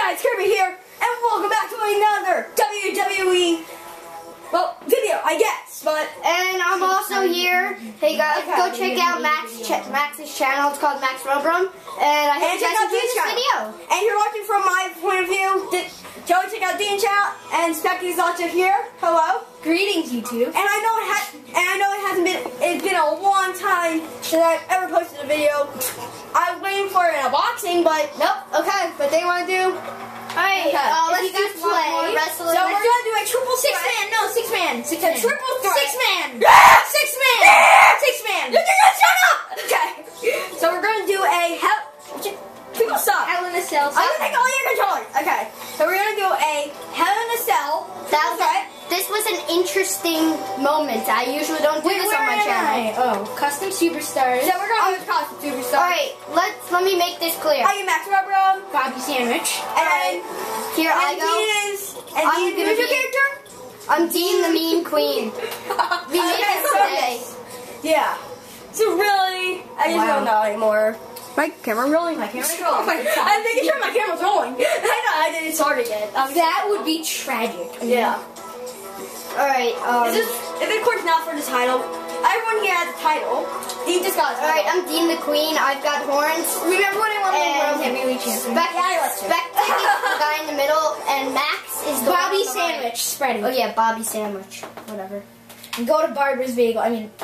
guys, Kirby here, and welcome back to another WWE video, I guess. And I'm also here. Hey guys, go check out Max's channel. It's called Max Rubrum. And I hope you guys enjoy this video. And you're watching from my point of view. Go check out Dean's channel, and Specky's also here. Hello. Greetings, YouTube. And I know it hasn't been. It's been a long time since I've ever posted a video. I was waiting for an unboxing, but nope. Okay, but they want to do. Alright, let's just play. So we're gonna do a triple six man. Triple threat. Six man. Yeah! Six man. Yeah! Six man. Shut up! Okay. So we're gonna do a people suck. Hell in a Cell. I'm gonna take all your controllers. Okay. So we're gonna do a Hell in a Cell. This was an interesting moment. I usually don't do this on my channel. Oh, custom superstars. So we're gonna do custom superstars. Alright, let me make this clear. I am Max Rubrum, Bobby Sandwich. And here I go. Who's your character? I'm Dean the Mean Queen. We made this today. Yeah. So really, I just don't know anymore. My camera rolling? My camera's rolling. I'm making sure my camera's rolling. I know, I didn't start it yet. That would be tragic. Yeah. Alright, if it course not for the title, everyone here has a title. Dean just got a title. Alright, I'm Dean the Queen. I've got horns. Remember when I won the World Heavyweight Championship? Spec the guy in the middle, and Max is the Bobby Sandwich spreading. Oh yeah, Bobby Sandwich. Whatever. And go to Barber's Bagel. I mean,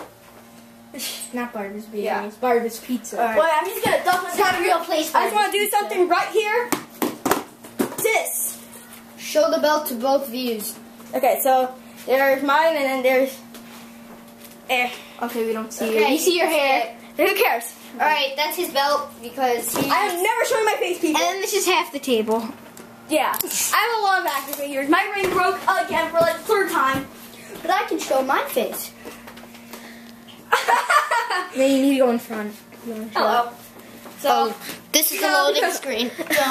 not Barber's Bagel. Yeah. It's Barber's Pizza. Right. Well, I'm just gonna dump It's not a real place. I just want to do something right here. This. Show the belt to both views. Okay, so there's mine, and then there's. Okay, we don't see Okay, you. You see your hair. Who cares? Alright, that's his belt because he. I am never showing my face, people. And then this is half the table. Yeah. I have a lot of active figures. My ring broke again for like the third time. But I can show my face. Then you need to go in front. Hello. So this is a loading screen.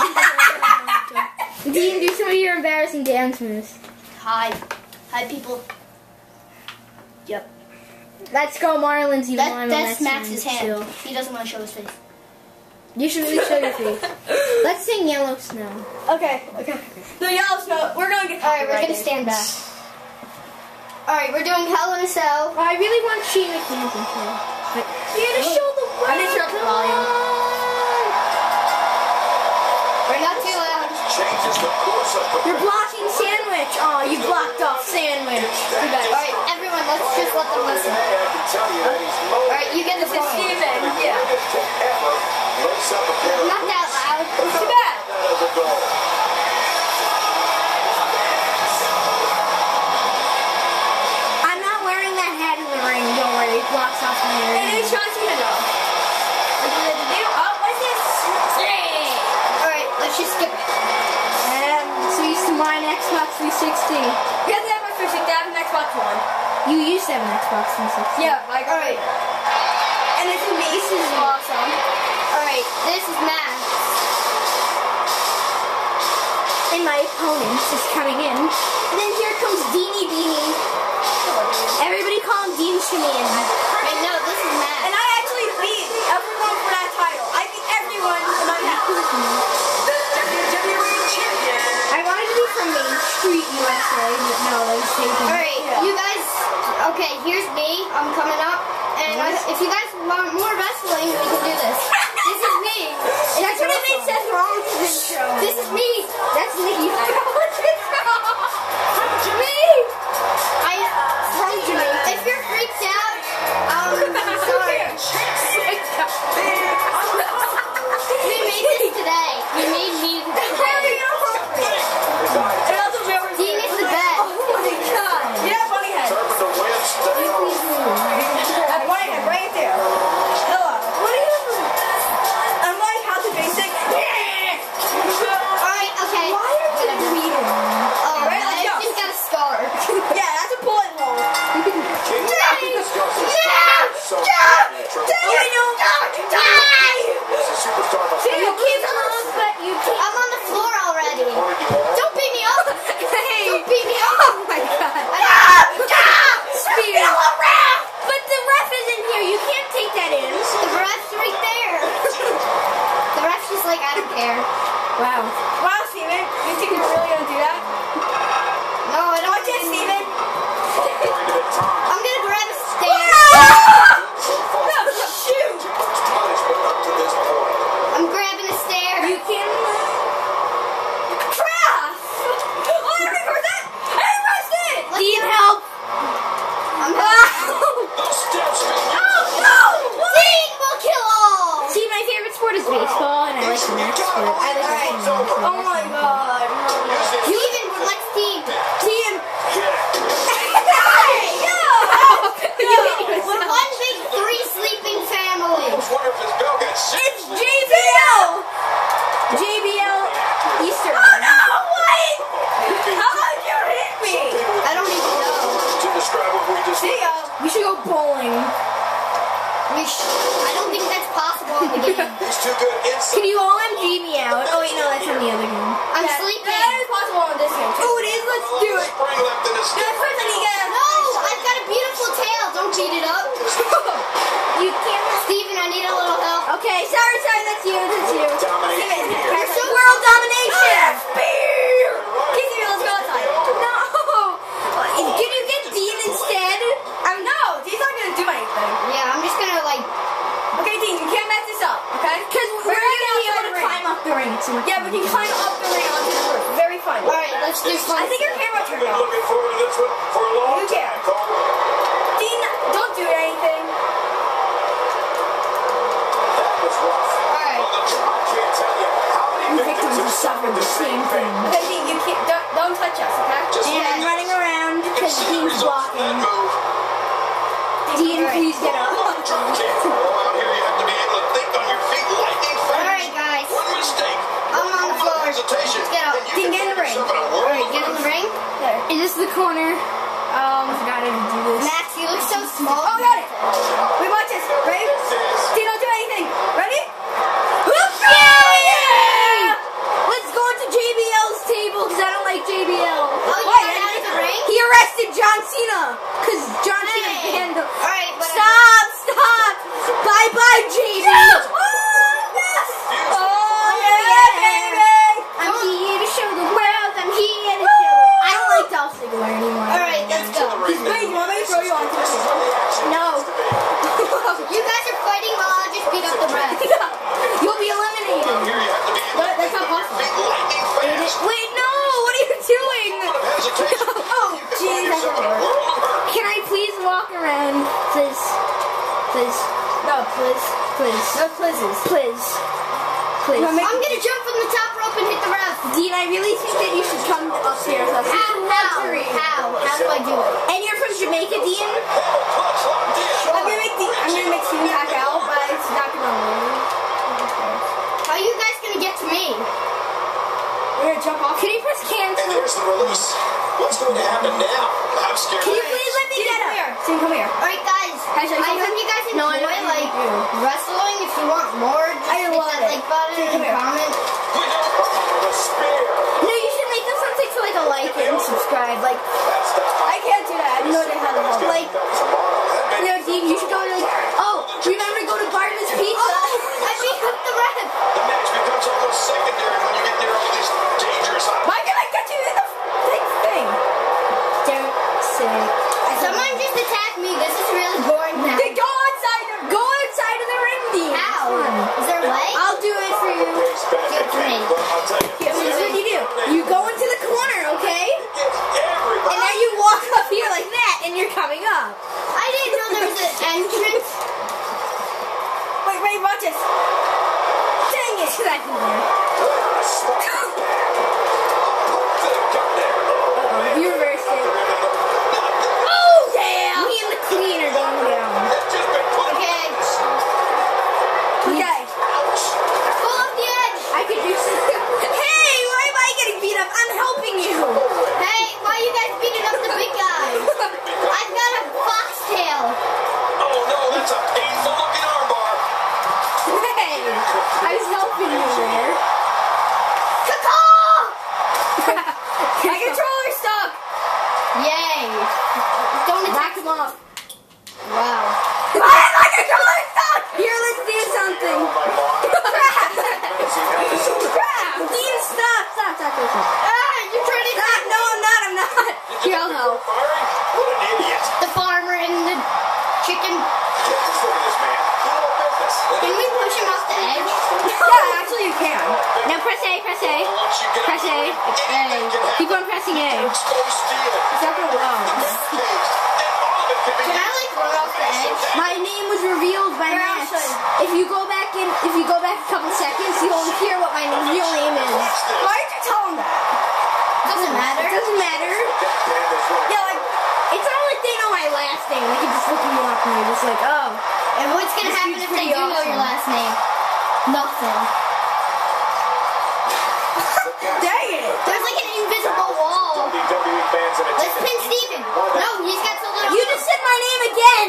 Dean, do some of your embarrassing dance moves. Hi people. Yep. Let's go, Marlins. That's Max's hand. He doesn't want to show his face. You should really show your face. Let's sing Yellow Snow. Okay. The Yellow Snow. We're gonna get. Alright, we're gonna stand back. Alright, we're doing Hell in a Cell. I really want Shane McMahon to show. You gotta show the world. I didn't turn up the volume. We're not too loud. You're blocking Sandwich. Oh, you blocked off Sandwich. Alright, everyone, let's just let them listen. Alright, you get the phone. Steven. Yeah. Not that loud. Too bad. I'm not wearing that hat in the ring. Don't worry. It blocks off my hair. And it's John Cena though. What did they do? Oh, what's this? Alright, let's just skip it. So used to mine Xbox 360. He has an Xbox 360. I have an Xbox One. You used to have an Xbox 360. Yeah, like Alright. And it's amazing. This is awesome. Alright, this is Max. And my opponent is coming in. And then here comes Deanie Beanie. Everybody call him Dean Shemian. Wait, no, this is Max. And I actually beat everyone for that title. I beat everyone in my house. I wanted to be from Main Street, USA, but no, I was taken. Alright, you guys, okay, here's me. I'm coming up. And if you guys want more wrestling, we can do this. This is me. That's what it made Seth Rollins in the show. This is me. That's Nikki. Me. From Jamaica. If you're freaked out, sorry. We made this today. We made me today. Dean is the best. Oh my god. Yeah, bunny head. That bunny head right there. Hello. What are you doing? I'm like, how's the basic? Alright, okay. Why are you Wow. Wow, Steven, you think you're really gonna do that? No, I don't. Watch it, Steven. I'm gonna grab a stair. No, shoot. I'm grabbing a stair. You can. Crash! Oh, I record that! I pressed it! Need help? I'm Oh, no! Team will kill all. See, my favorite sport is baseball, and I like the next sport. I like Alright. the next Oh my god. Steven, let's team. Team. We're one big three sleeping family. It's JBL! JBL Easter. Oh no! Wait! How did you hit me? I don't even know. See ya. We should go bowling. I don't think that's possible in the game. Can you OMG me out? Oh wait, no, that's in the other game. I'm That sleeping. is possible on this game too. Oh, it is. Let's do it. That's first I need to get. No, I've got a beautiful tail. Don't beat it up. You can't. Steven, I need a little help. Okay, sorry, that's you. You're so World domination. Spear! Kissy, let's go outside. No. Can you get Dean instead? No, he's not gonna do anything. Yeah, I'm just gonna like. Okay, Dean, you can't mess this up, okay? Because we're gonna gonna be able outside to the ring. climb up the ring. So Yeah, we can climb up the ring onto the roof. Very fun. All right, let's do fun. I think your camera turned off. Looking forward to this one for a long You can. time. Dean, don't do anything. That was rough. Alright. On the drop, I can't tell you how many victims have suffered the same thing. Okay, Dean, you can't. Don't touch us, okay? And I'm running around because Dean's blocking. Dean, please get up. Out here, you have to be able to think on your feet lightning fast. Alright, guys. One mistake. I'm on the floor. Hesitation. Let's get up. and you Dean, can get in the find ring. yourself in a world Alright, of get in the ring. There. Is this the corner? I forgot how to do this. Max, you look so small. Oh, got it. We watch this. Ready? Dean, don't do anything. Ready? Yeah! Let's go into JBL's table because I don't like JBL. Oh, you Why? got out of the ring? He arrested John Cena because John Cena Hey. banned him. Alright, whatever. Stop! Bye-bye, JB. Oh, yes! Oh, yeah, baby! I'm here to show the world. I'm here to show. I don't like Dolph Ziggler anymore. Alright, let's go. Wait, you want me to throw you onto this? No. You guys are fighting while I'll just beat up the ref. You'll be eliminated. Here, you have to be able to That's not think on your possible. feet lightning fast. Wait, no! What are you doing? Hesitation. Oh, You can find jeez, that's yourself in a a world of hurt. Can I please walk around, please? Please, No, please. please, No, pleases. please, please. No, make- I'm gonna jump from the top rope and hit the ref. Dean, I really think that you should come upstairs. That's How? luxury. How do I do it? And you're from Jamaica, Dean? Clutch locked in. I'm gonna make Steven back out, but it's not gonna win. How are you guys gonna get to me? We're gonna jump off. Can you press And cancel? here's the release. What's going to happen now? I'm scared. Can you please let me Steven, get come up? here. Steven, come here. Alright, guys. Can I show you I something? hope you guys No, I enjoy don't like do. wrestling. If you want more, just I hit love that it. like button Come and here. comment. The spear. No, you should make this something to like a like and subscribe. Like, That's the I can't do that. I have no idea how to help. like, you know, Dean, you should go to like, oh, remember to go to Bartman's Pizza? I beat up the ref. The match becomes almost secondary when you get near all these dangerous Why can I get you in the thing? Don't say. Someone just attacked me. This is really boring now. Then go outside of the ring, Dean. How? Is there a way? I'll do it for you. Give it to me. I'll tell you. This is what you do. You go into the corner, okay? Everybody. And then you walk up here like that, and you're coming up. I didn't know there was an entrance. that close. Ah, you're trying to Stop. No, I'm not. I'm not. Here, I'll help. What an idiot. The farmer and the chicken. Just look at this man. Little business. Can we push him off the edge? Yeah, actually you can. Now press A, press A. Once you get Press A. A. Keep on pressing A. exposed steel. It's not gonna roll. Can I like run off the edge? My name was revealed by Max. If you go back a couple seconds, you'll hear what my real name is. Why did you tell him that? Doesn't matter. It doesn't matter. Yeah, like it's not like they know my last name. They can just look me up and they're just like, oh. And what's gonna This happen dude's if they pretty do know your awesome. last name? Nothing. Dang it! There's like an invisible wall. Let's pin Steven. No, he's got so little. You just said my name again!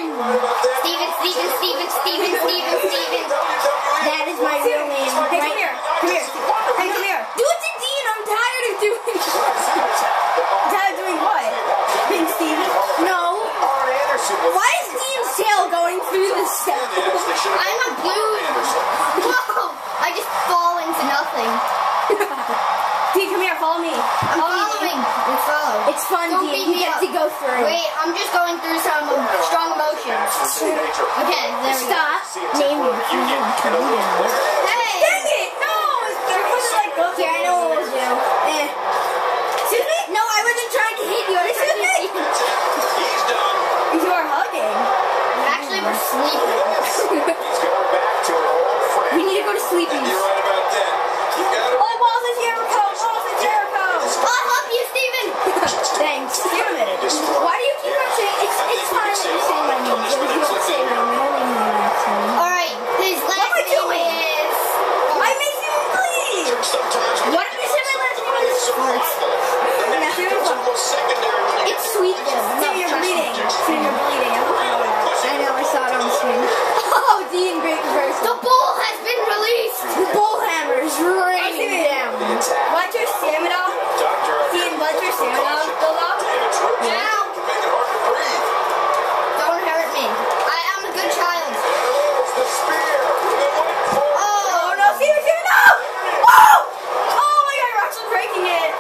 Steven. That is my real name. Hey, come here. Come here. Hey, come here. Do it to Dean. I'm tired of doing it. I'm tired of doing what? Being Steven? No. Why is Dean's tail going through the cell? I'm a blue. Whoa! I just fall into nothing. Dean, come here. Follow me. I'm following. Let's follow. It's fun, Don't Dean. beat You me get up. to go through. Wait, I'm just going through some strong emotions. Okay, there we go. Stop. Name me. Hey! Dang it! No! They're supposed to like go through. Yeah, I know what we'll do. Excuse me? No, I wasn't trying to hit you. I was trying to hit you. He's done. You are hugging. Actually, we're sleeping. He's going back to an old friend. We need to go to sleeping. You're right about that. You got to Oh, Walls of Jericho! Walls of Jericho! I'll help you, Steven! Thanks. Give a minute. Why do you keep on saying it's fine that you say my name? You don't say my name. Only my last name. Alright, his last name doing? is... I make you bleed! sometimes What did you say my last name is? almost secondary when you It's sweet though. No, you're bleeding. So you're bleeding. I know, I saw it on the screen. Oh, Dean, great reversal. The bull has been released! The bull hammer is raining down. Watch your stamina. Dean, watch your stamina build up. Now! can make it hard to breathe. Don't hurt me. I am a good child. There's the spear. We've been waiting for it. Oh no, Steven, no! Oh! Oh my god, you're actually breaking it.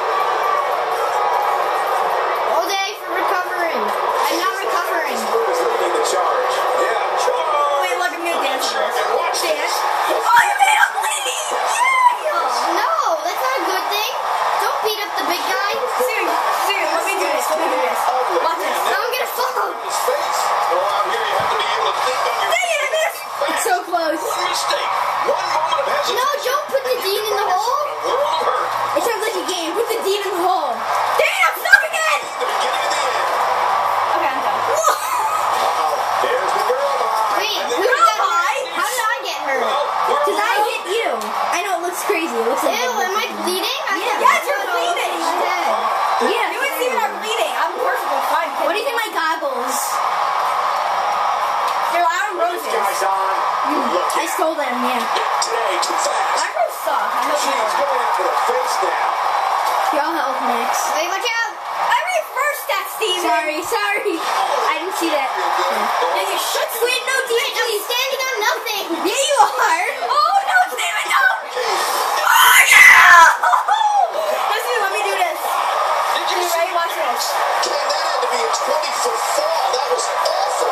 All day for recovering. I'm not recovering. Who is leading the charge? Yeah, charge. Wait, look, I'm gonna dance. And watch this. Dance. Oh, you made him bleeding! Yeah! No, that's not a good thing. Don't beat up the big guy. Steven, let me do this. Let me do this. Watch this. Now I'm gonna fall. His face. Well, out here you have to be able to think on your Dang it, I missed! It's so close. One mistake. One moment of hesitation. No, don't put the dean in the hole. A world of hurt. It sounds like a game. Put the dean in the hole. Damn, stop again! The beginning of the end. Okay, I'm done. Uh-oh. There's the girl behind. Wait, And who then- did Girl, that? How did I get hurt? Well, we're Because I hit you. I know, it looks crazy. It looks like... Ew, am I bleeding? I Yeah. have Yes, blood you're all over bleeding. my head. Yeah. You and Steven are bleeding. I'm perfectly fine. What do you think my goggles? They're Aaron This Rose's. guy's on. Look I at stole them, yeah. today too fast. My rose suck. I hope you She's know. going after the face now. Y'all help next. Wait, watch out. I reversed that, Steven. Sorry. I didn't see that. Yeah, you should. Wait, no, Dean, I'm standing on nothing. Yeah, you are. Oh, no, Steven, no. Oh, no. Listen, let me do this. Did you You see? ready? Watch this. Ken, that had to be a 20-foot fall. That was awful.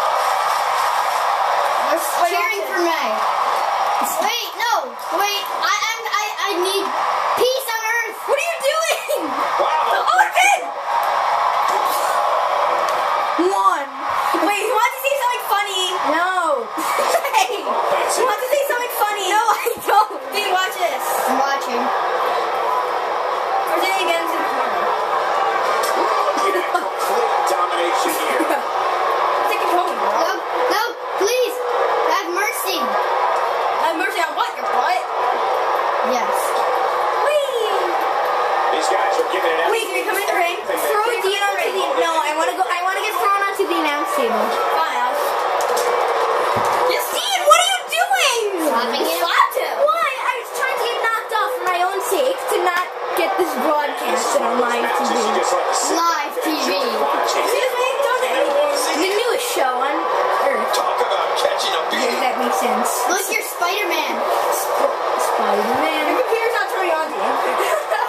They're cheering for me. Wait, no. Wait, I need peace on earth. What are you doing? Wow. Oh, I did. One. Wait, who wants to say something funny? No. Hey, who wants to say something funny? No, I don't. Dude, watch this. I'm watching. We're doing it again to the corner. We're looking at complete domination here. Take control, bro. No, please. Have mercy. Have mercy on what? Your butt? Yes. Whee! These guys are giving it Wait, can we come in the ring? Throw Dean onto the... No, I want to get thrown onto the announce table. Fine, Yes, Dean, what are you doing? Slapping him. Slapped him. Why? I was trying to get knocked off for my own sake to not get this broadcasted on live TV. Just like the Live TV. Excuse me? Don't the newest show on Earth. talk about catching a Does beat. that make sense? Look, you're Spider-Man. Spider-Man. Your computer's not turning on, Dean.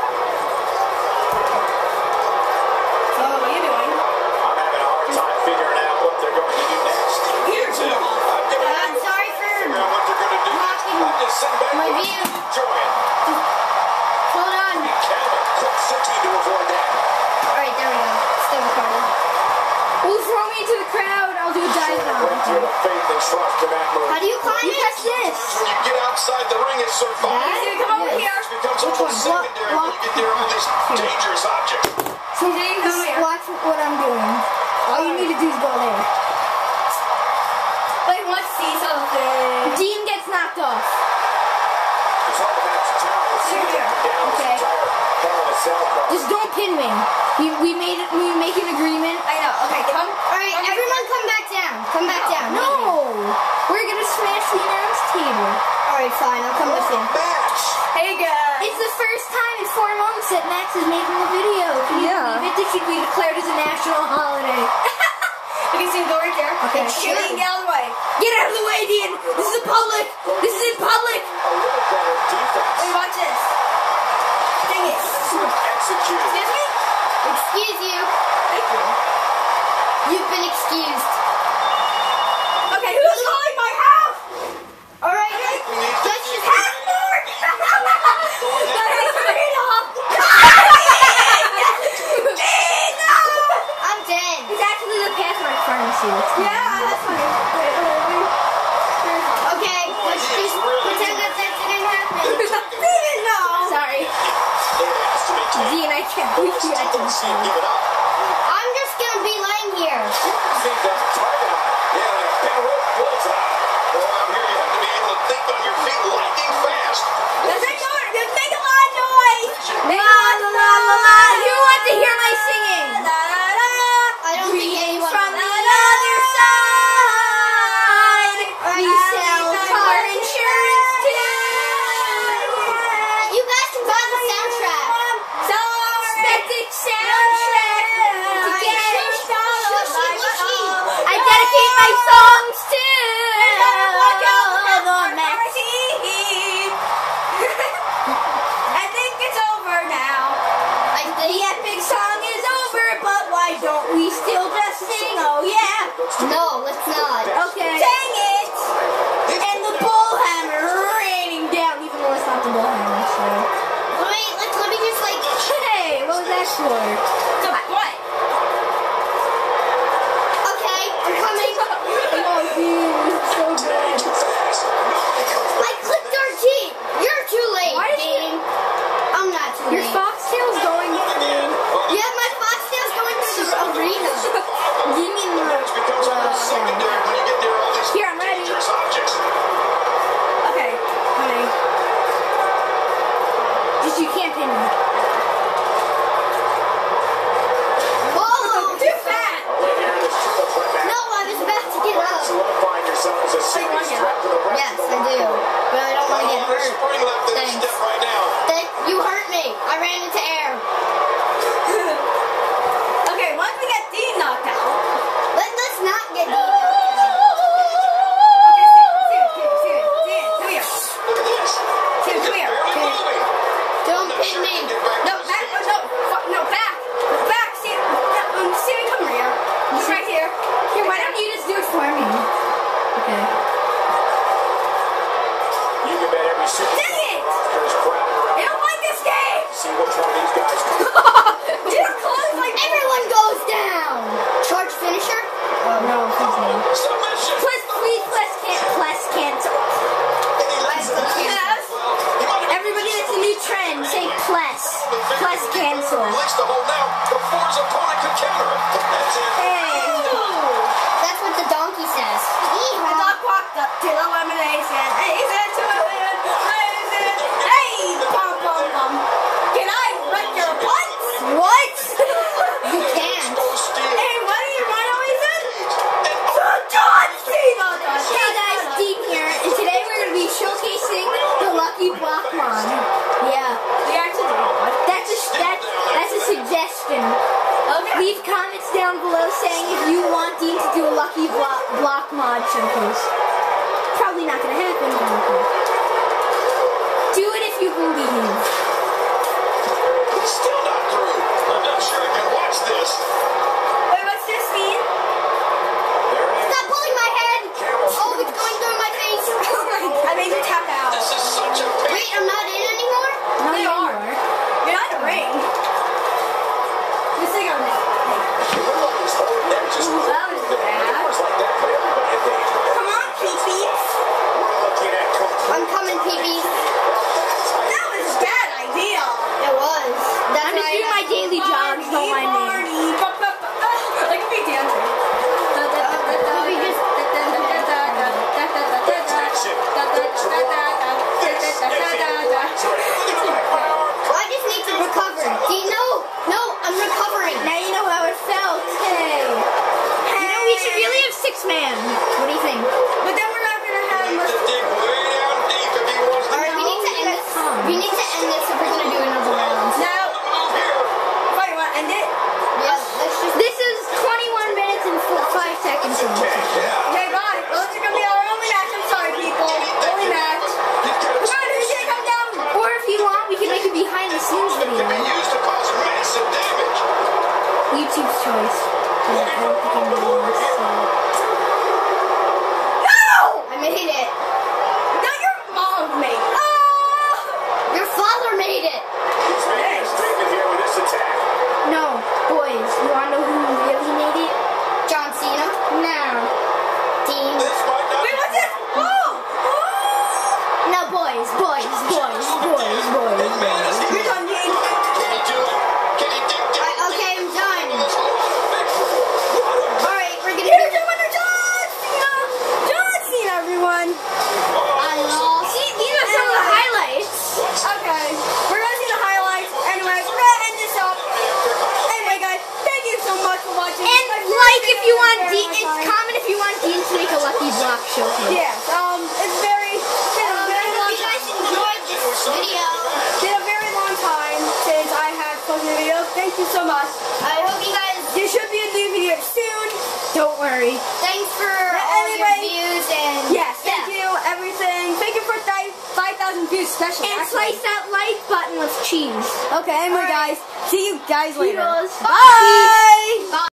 quick thinking to avoid that. Alright, there we go. Still recording. Well, throw me into the crowd. I'll do a dive bomb. Faith and trust in that move. How do you climb You it? press this. When you get outside the ring, it's survival. Easy, come over here. It becomes almost secondary when you get near all these dangerous objects. So just watch what I'm doing. All you need to do is go there. Wait, let's see something. Dean gets knocked off. It's all about the tower. It's Here, here. down this Okay. entire Hell in a Cell card. Just don't pin me. We make an agreement. I know. Okay, come. Alright, everyone come back down. Come back down. No, we're gonna smash the announce table. Alright, fine. I'll come with you. Match. Hey guys. It's the first time in 4 months that Max is making a video. Can you believe it? This should be declared as a national holiday. Okay, so you go right there. Okay. Shooting down the way. Get out of the way, Dean. This is public. This is in public. A little better defense. Wait, watch this. Dang it. Execute. Excuse me? Excuse you. Thank you. You've been excused. Okay, who's calling my house? Alright, We need let's just Password! I'm dead. It's actually the password pharmacy. Yeah, that's funny. Okay, let's just pretend that that didn't happen. Steven, no! Sorry. It has to be taken. Dean, I can't believe you had to Don't see him say. give it up. I'm just gonna be laying here. Think that's target on it. Yeah, like a pin rope bullseye. Well, out here you have to be able to think on your feet lightning fast. Let's make a lot of noise! La la la la la. You want to hear my singing? La, la, la. I don't think anyone From will. the other side, We sell car insurance too. You guys can buy the soundtrack. Spectic soundtrack to get Shushi. I dedicate my songs to the Max. I think it's over now. I The think. epic song is over, but why don't we still just sing? Oh yeah. No, let's not. Okay. Dang it! And the bullhammer raining down, even though it's not the bullhammer. So. Let me just like. Hey, what was that for? What? Okay, I'm coming. Oh, dude, it's so good. I clicked RT. You're too late, Why did you- Dean. I'm not too Your late. foxtail's going through. Yeah, my foxtail's going through the arena. You mean It becomes almost secondary when you get near all these Here, I'm ready. dangerous objects. Okay, honey. just you can't pin me. Whoa! Too fat! Right here in this triple threat match. No, I was about to get up. Solidifying yourself as a serious threat to the rest Yes, of the I do. But I don't want to get There's hurt. spring left in this Thanks. step right now. You hurt me. I ran into air. Okay, once we get Dean knocked out. Let's not get Dean. Come here. Look at this. Come It's here. barely moving. Don't Not pin sure me. he can get back No, to his back, feet. no, back. Back, Steven, come here. He's right here. Here, why don't you just do it for me? Okay. You can bet every super Dang it! roster is crowded around. I don't like this game! See which one of these guys can You're close like Everyone goes down. Charge finisher. No, continue. submission. Plus cancel. And he lets it out. Yes. Well, he might have Everybody, that's a new trend. Say plus. Plus cancel. release the hold now before his opponent could counter it. That's it. Hey. That's what the donkey says. The dog walked up to the lemonade stand. Hey, said to it. Hey, pom pom pom. Can I wreck your butt? What? You can't. Exposed steel. Hey, what do you want always said? And John Cena. Hey guys, Dean here, and today we're going to be showcasing the Lucky Block Mod. Yeah. We actually do what? That's a suggestion. Okay. Leave comments down below saying if you want Dean to do a Lucky Block Mod showcase. Probably not going to happen, but okay. Do it if you believe. he's still not through. I'm not sure I can watch this. Wait, what's this mean? There it is. Stop pulling my head. Oh, it's going through my face. I made you tap out. This is such a pain. Wait, I'm not in anymore? No, They you are. You're not in the ring. behind the scenes Can video. be used to cause massive damage. YouTube's choice. Yeah, I don't think I'm doing this. I made it. No, your mom made it. Your father made it. He's making a statement here with this attack. No, boys, you wanna know who really made it? John Cena. No. Dean. This might not Wait, be what's this? No, boys. And man, is he You're done, Dean. Can he do it? Can he do it? Okay, I'm done. Let's hold on a victory. What a Alright, we're gonna Here's do your winner, John Cena. John Cena, everyone. I lost. See, these are some of the highlights. Okay, we're gonna see the highlights. Anyway, we're gonna end this up. Anyway, guys, thank you so much for watching. And like if you want Dean, comment if you want Dean to make a Lucky Block showcase. Yes, it's been a very long If you guys time. enjoyed this video, Been a very long time since I have posted videos. Thank you so much. I hope you guys. There should be a new video soon. Don't worry. Thanks for all your Anyway, views and Yes, thank you, everything. Thank you for 5,000 views, especially. And actually. slice that like button with cheese. Okay, anyway, guys. See you guys later. Toodles. Bye. Bye.